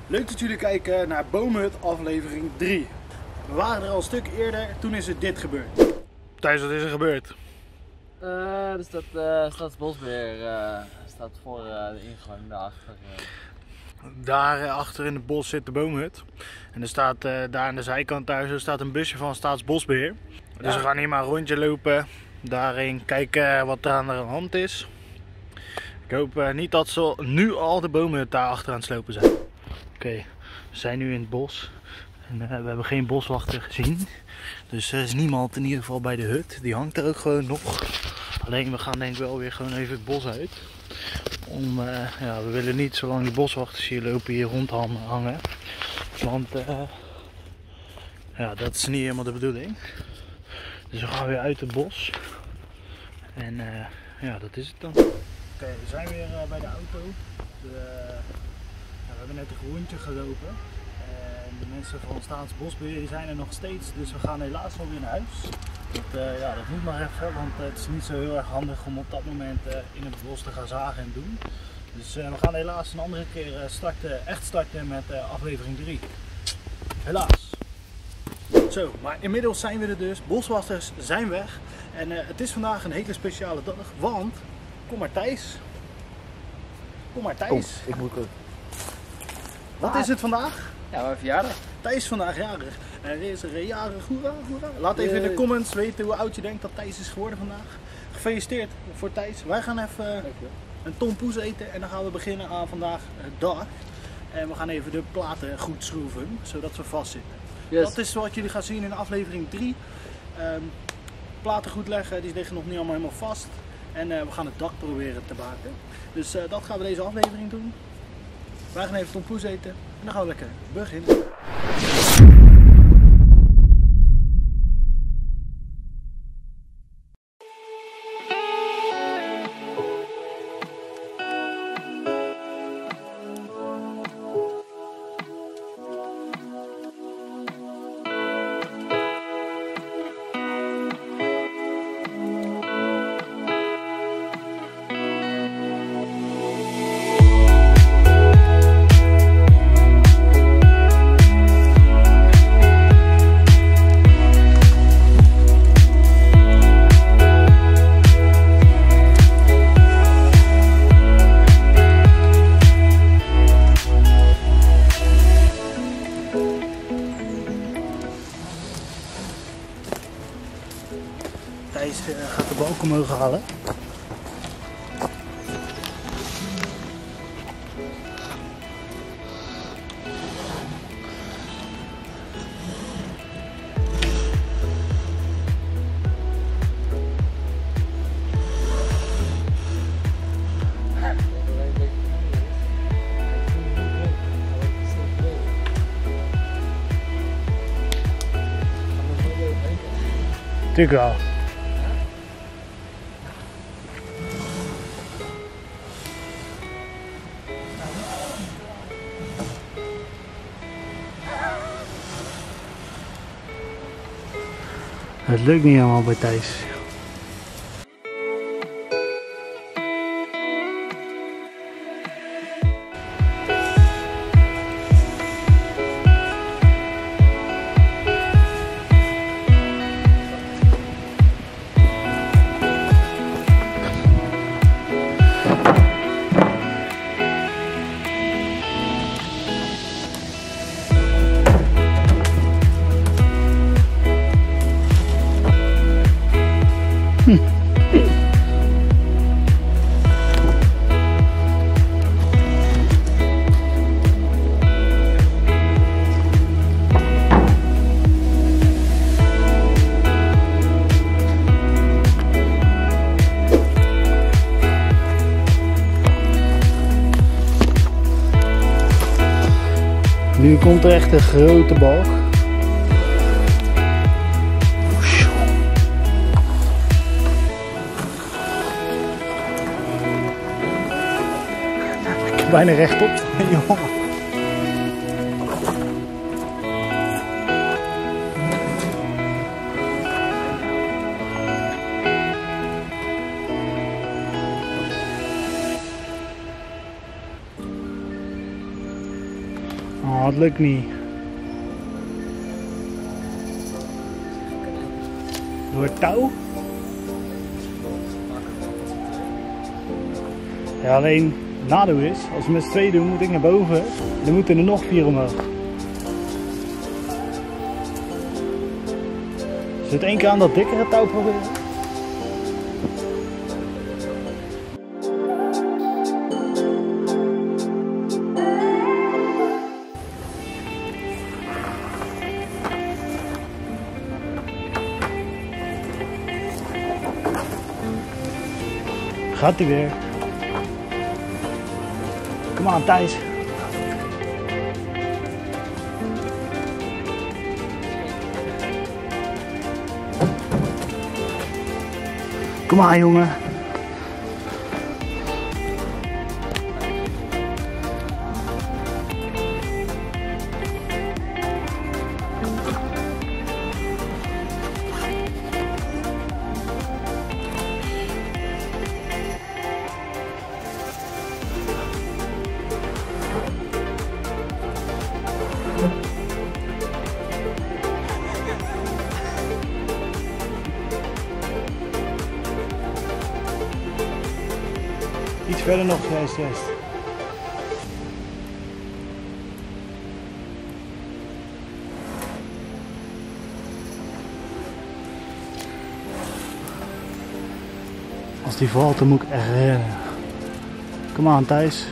Leuk dat jullie kijken naar Boomhut aflevering 3. We waren er al een stuk eerder, toen is er dit gebeurd. Thijs, wat is er gebeurd? Er staat Staatsbosbeheer staat voor de ingang daarachter. Daar achter in het bos zit de Boomhut. En er staat daar aan de zijkant thuis staat een busje van Staatsbosbeheer. Dus we gaan hier maar een rondje lopen, daarin kijken wat er aan de hand is. Ik hoop niet dat ze nu al de Boomhut daar achter aan het slopen zijn. Oké, we zijn nu in het bos en we hebben geen boswachter gezien. Dus er is niemand in ieder geval bij de hut. Die hangt er ook gewoon nog. Alleen we gaan denk ik wel weer gewoon even het bos uit. Ja, we willen niet zolang die boswachters hier lopen hier rondhangen. Want ja, dat is niet helemaal de bedoeling. Dus we gaan weer uit het bos. En ja, dat is het dan. Oké, we zijn weer bij de auto. We hebben net een rondje gelopen. De mensen van Staatsbosbeheer zijn er nog steeds, dus we gaan helaas wel weer naar huis. Ja, dat moet maar even, want het is niet zo heel erg handig om op dat moment in het bos te gaan zagen en doen. Dus we gaan helaas een andere keer echt starten met aflevering 3. Helaas. Zo, maar inmiddels zijn we er dus. Boswachters zijn weg. En het is vandaag een hele speciale dag, want... Kom maar Thijs. Kom maar Thijs. Kom, ik moet ook. Wat is het vandaag? Ja, mijn verjaardag. Thijs is vandaag jarig. Er is er jarig, hoera, hoera. Laat even in de comments weten hoe oud je denkt dat Thijs is geworden vandaag. Gefeliciteerd voor Thijs. Wij gaan even een tompoes eten en dan gaan we beginnen aan vandaag het dag. En we gaan even de platen goed schroeven, zodat ze vastzitten. Yes. Dat is wat jullie gaan zien in aflevering 3. Platen goed leggen, die liggen nog niet allemaal helemaal vast. En we gaan het dak proberen te maken. Dus dat gaan we deze aflevering doen. Wij gaan even tompoes eten en dan gaan we lekker beginnen. Thijs gaat de balk omhoog halen. Tuurlijk wel. Het lukt niet helemaal bij Thijs. Nu komt er echt een grote balk. Ik heb bijna rechtop staan, jongen. Oh, het lukt niet. Door het touw? Ja, alleen het nadeel is, als we met z'n tweeën doen, moet ik naar boven. Dan moeten er nog 4 omhoog. Zullen we het 1 keer aan dat dikkere touw proberen? Gaat hij weer. Kom aan, Thijs. Kom aan, jongen. Iets verder nog, juist. Als die valt, dan moet ik echt rennen. Kom aan, Thijs.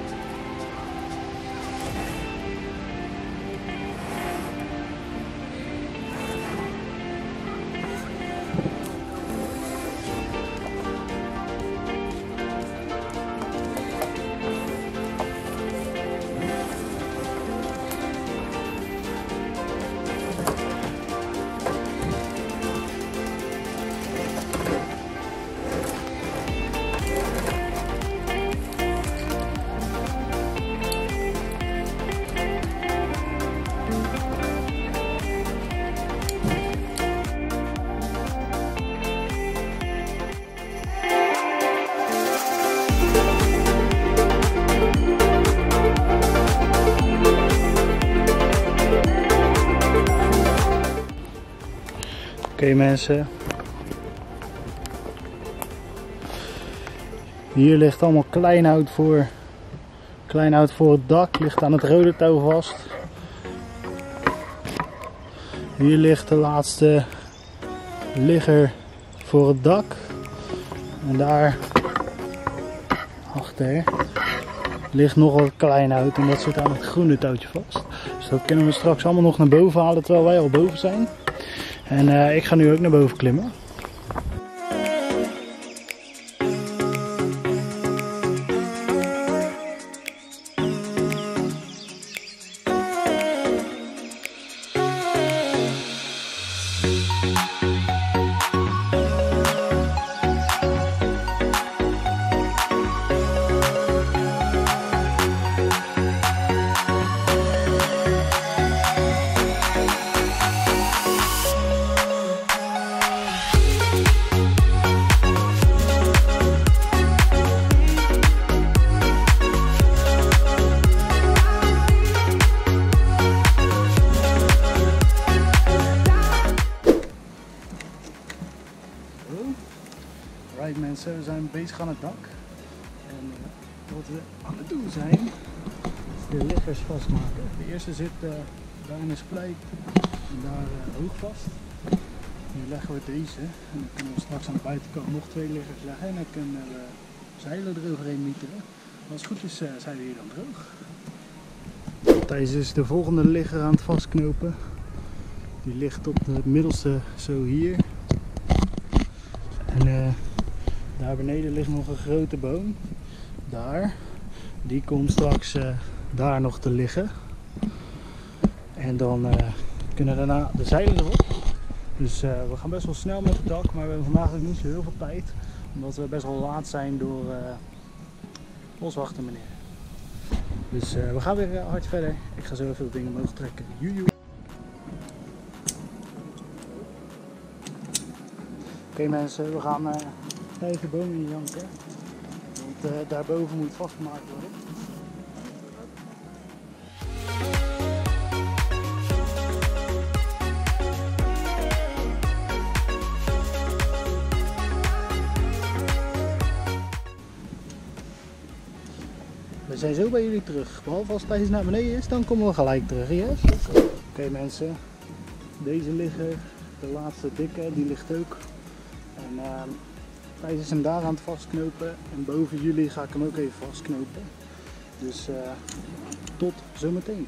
Oké, mensen, hier ligt allemaal kleinhout voor het dak, ligt aan het rode touw vast. Hier ligt de laatste ligger voor het dak en daar achter ligt nog wat kleinhout en dat zit aan het groene touwtje vast. Dus dat kunnen we straks allemaal nog naar boven halen terwijl wij al boven zijn. En ik ga nu ook naar boven klimmen. Right mensen, we zijn bezig aan het dak. En wat we aan het doen zijn, is de liggers vastmaken. De eerste zit daar in de splijt en daar hoog vast. Nu leggen we deze en dan kunnen we straks aan de buitenkant nog 2 liggers leggen en dan kunnen we zeilen eroverheen mieteren. Als het goed is zijn we hier dan droog. Thijs is de volgende ligger aan het vastknopen. Die ligt op de middelste zo hier. En daar beneden ligt nog een grote boom. Daar. Die komt straks daar nog te liggen. En dan kunnen daarna de zeilen erop. Dus we gaan best wel snel met het dak, maar we hebben vandaag ook niet zo heel veel tijd. Omdat we best wel laat zijn door boswachter meneer. Dus we gaan weer hard verder. Ik ga zo even de dingen omhoog trekken. Joejoe. Oké mensen, we gaan tegen de boom in janken. Want daarboven moet vastgemaakt worden. zijn zo bij jullie terug. Behalve als Thijs naar beneden is, dan komen we gelijk terug. Yes? Oké mensen, deze ligger, de laatste dikke, die ligt ook. En Thijs is hem daar aan het vastknopen. En boven jullie ga ik hem ook even vastknopen. Dus tot zometeen.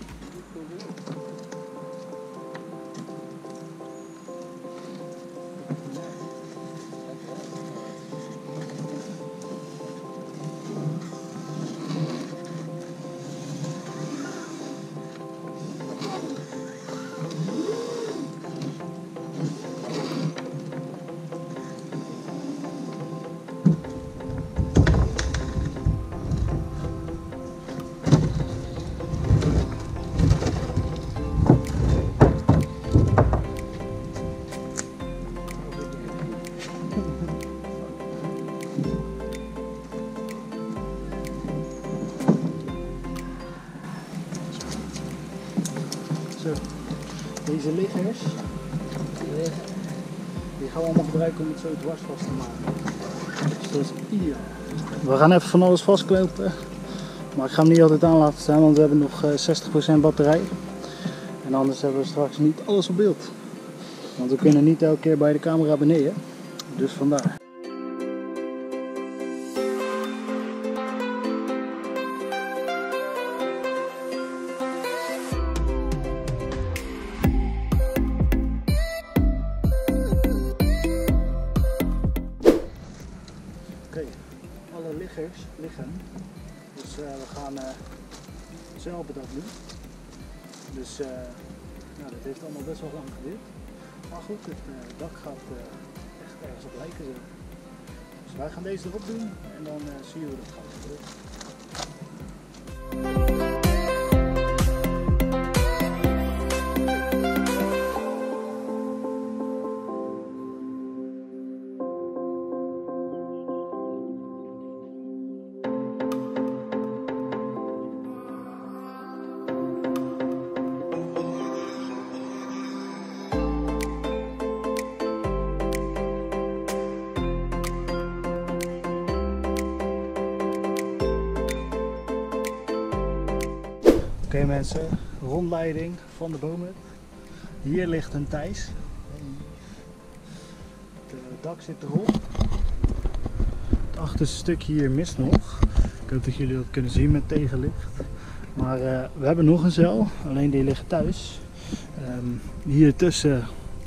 Zo, deze liggers, die gaan we allemaal gebruiken om het zo dwars vast te maken. Dus dat is hier. We gaan even van alles vastknopen, maar ik ga hem niet altijd aan laten staan, want we hebben nog 60% batterij. En anders hebben we straks niet alles op beeld. Want we kunnen niet elke keer bij de camera beneden, dus vandaar. Oké, alle liggers liggen, dus we gaan zelf dat doen. Dus nou, dat heeft allemaal best wel lang geduurd. Maar goed, het dak gaat echt ergens op lijken zo. Dus wij gaan deze erop doen en dan zien we hoe dat gaat gebeuren. Oké mensen, rondleiding van de boomhut. Hier ligt een Thijs. Het dak zit erop. Het achterste stukje hier mist nog. Ik hoop dat jullie dat kunnen zien met tegenlicht. Maar we hebben nog een zeil, alleen die liggen thuis. Hier tussen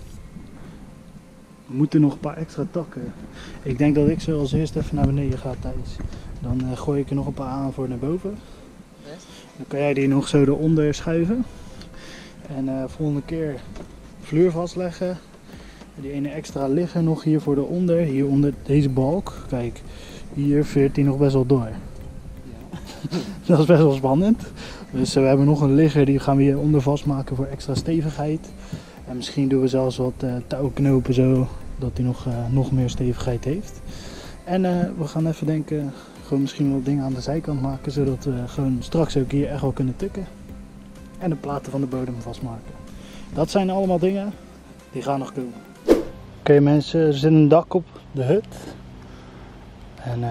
moeten nog een paar extra takken. Ik denk dat ik zo als eerst even naar beneden ga, Thijs. Dan gooi ik er nog een paar aan voor naar boven. Dan kan jij die nog zo eronder schuiven. En volgende keer vloer vastleggen. Die ene extra ligger nog hier voor eronder. Hier onder deze balk. Kijk, hier veert die nog best wel door. Ja. Dat is best wel spannend. Dus we hebben nog een ligger, die gaan we hieronder vastmaken voor extra stevigheid. En misschien doen we zelfs wat touwknopen zo, dat die nog meer stevigheid heeft. En we gaan even denken, gewoon misschien wat dingen aan de zijkant maken, zodat we gewoon straks ook hier echt wel kunnen tukken. En de platen van de bodem vastmaken. Dat zijn allemaal dingen die gaan nog komen. Oké mensen, er zit een dak op de hut. En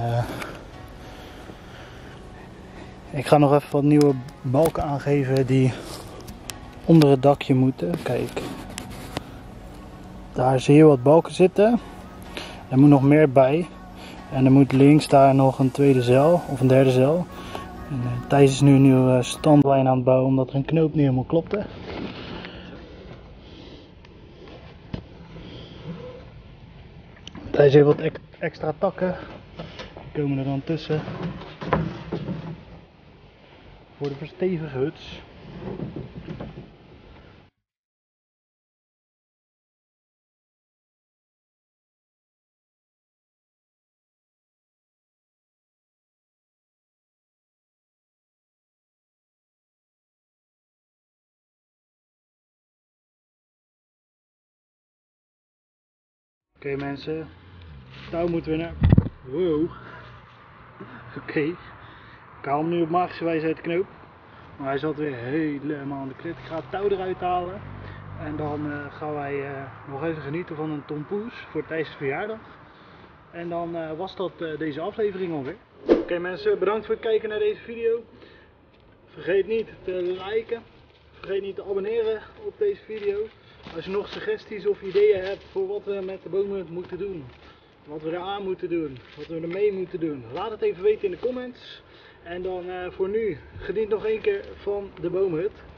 ik ga nog even wat nieuwe balken aangeven die onder het dakje moeten. Kijk, daar zie je wat balken zitten. Er moet nog meer bij. En er moet links daar nog een tweede zeil of een derde zeil. En Thijs is nu een nieuwe standlijn aan het bouwen omdat er een knoop niet helemaal klopte. Thijs heeft wat extra takken. Die komen er dan tussen. Voor de verstevige huts. Oké mensen, touw moeten we naar. Wow. Oké. Ik haal hem nu op magische wijze uit de knoop. Maar hij zat weer helemaal aan de klit. Ik ga het touw eruit halen. En dan gaan wij nog even genieten van een tompoes voor Thijs' verjaardag. En dan was dat deze aflevering alweer. Oké mensen, bedankt voor het kijken naar deze video. Vergeet niet te liken. Vergeet niet te abonneren op deze video. Als je nog suggesties of ideeën hebt voor wat we met de boomhut moeten doen. Wat we eraan moeten doen. Wat we ermee moeten doen. Laat het even weten in de comments. En dan voor nu, geniet nog één keer van de boomhut.